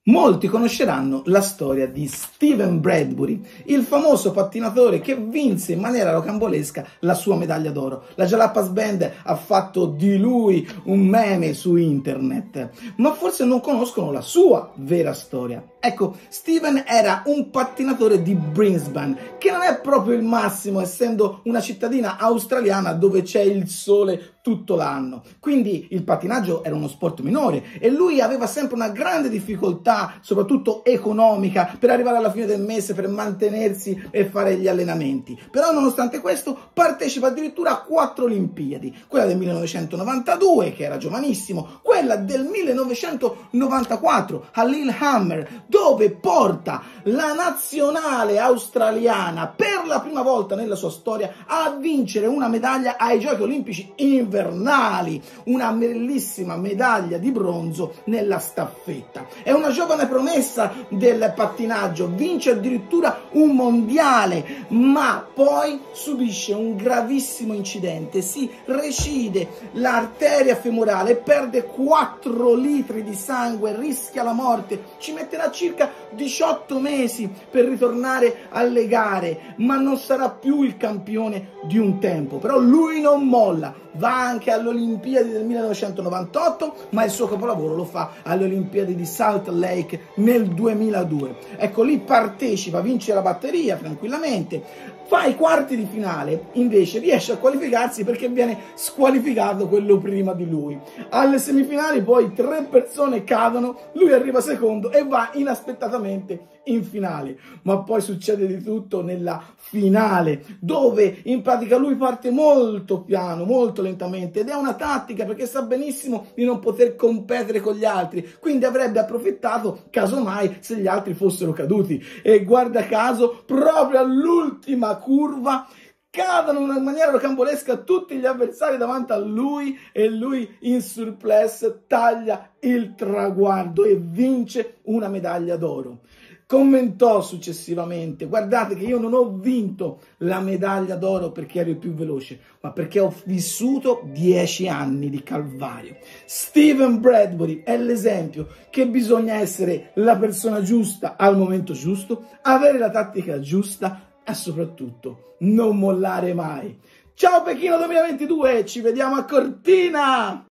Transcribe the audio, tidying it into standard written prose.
Molti conosceranno la storia di Steven Bradbury, il famoso pattinatore che vinse in maniera rocambolesca la sua medaglia d'oro. La Jalapas Band ha fatto di lui un meme su internet, ma forse non conoscono la sua vera storia. Ecco, Steven era un pattinatore di Brisbane, che non è proprio il massimo, essendo una cittadina australiana dove c'è il sole tutto l'anno. Quindi il pattinaggio era uno sport minore e lui aveva sempre una grande difficoltà, soprattutto economica, per arrivare alla fine del mese, per mantenersi e fare gli allenamenti. Però nonostante questo partecipa addirittura a 4 Olimpiadi, quella del 1992 che era giovanissimo, quella del 1994 a Lillehammer, dove porta la nazionale australiana per la prima volta nella sua storia a vincere una medaglia ai Giochi Olimpici invernali, una bellissima medaglia di bronzo nella staffetta. È una giovane promessa del pattinaggio, vince addirittura un mondiale, ma poi subisce un gravissimo incidente, si recide l'arteria femorale, perde 4 litri di sangue, rischia la morte, ci metterà circa 18 mesi per ritornare alle gare, ma non sarà più il campione di un tempo. Però lui non molla, va anche alle Olimpiadi del 1998, ma il suo capolavoro lo fa alle Olimpiadi di Salt Lake nel 2002. Ecco, lì partecipa, vince la batteria tranquillamente, fa i quarti di finale, invece riesce a qualificarsi perché viene squalificato quello prima di lui. Alle semifinali poi 3 persone cadono, lui arriva secondo e va inaspettatamente in finale. Ma poi succede di tutto nella finale, dove in pratica lui parte molto piano, molto lentamente, ed è una tattica perché sa benissimo di non poter competere con gli altri, quindi avrebbe approfittato casomai se gli altri fossero caduti, e guarda caso proprio all'ultima curva cadono in una maniera rocambolesca tutti gli avversari davanti a lui e lui in surplus taglia il traguardo e vince una medaglia d'oro. Commentò successivamente: guardate che io non ho vinto la medaglia d'oro perché ero il più veloce, ma perché ho vissuto 10 anni di calvario. Steven Bradbury è l'esempio che bisogna essere la persona giusta al momento giusto, avere la tattica giusta e soprattutto non mollare mai. Ciao Pechino 2022, ci vediamo a Cortina!